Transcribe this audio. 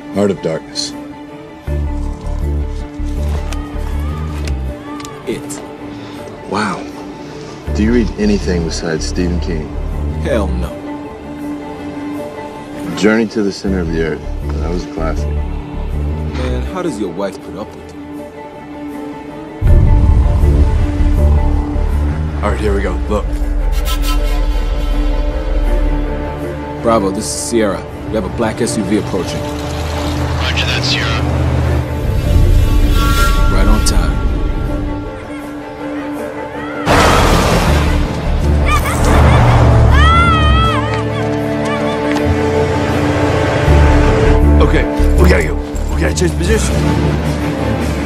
Heart of Darkness. It. Wow. Do you read anything besides Stephen King? Hell no. Journey to the Center of the Earth. That was a classic. Man, how does your wife put up with you? All right, here we go. Look. Bravo, this is Sierra. We have a black SUV approaching. Roger that, Sierra. Right on time. Okay, we gotta go. We gotta change position.